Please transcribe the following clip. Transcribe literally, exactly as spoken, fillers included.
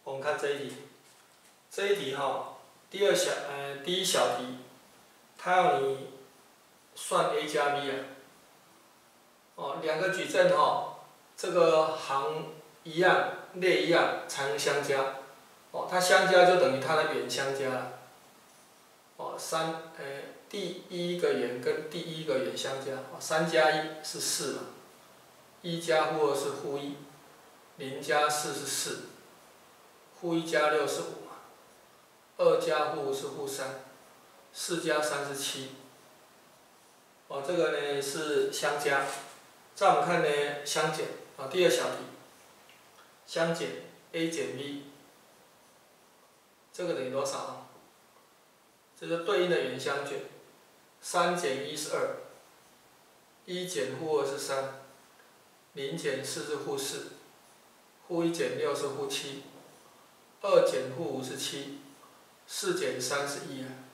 我们看这一题，这一题哈，第二小呃第一小题，它要你算 a 加 b 啊，哦两个矩阵哈，这个行一样，列一样才能相加，哦它相加就等于它的圆相加了，哦三呃第一个圆跟第一个圆相加，哦三加一是四嘛，一加负二是负一，零加四是四。负一加六是五嘛，二加负五是负三，四加三是七。哦，这个呢是相加。再我们看呢相减啊，第二小题，相减 a 减 b， 这个等于多少啊？这是对应的圆相减，三减一是二，一减负二是三，零减四是负四，负一减六是负七。二减负五是七，四减三是一啊。